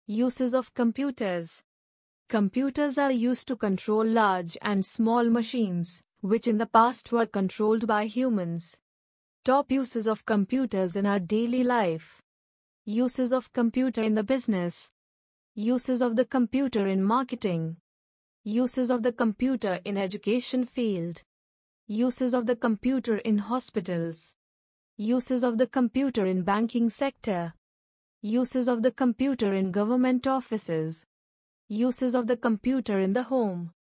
Uses of computers. Computers are used to control large and small machines, which in the past were controlled by humans. Top uses of computers in our daily life. Uses of computer in the business. Uses of the computer in marketing. Uses of the computer in education field. Uses of the computer in hospitals. Uses of the computer in banking sector. Uses of the computer in government offices. Uses of the computer in the home.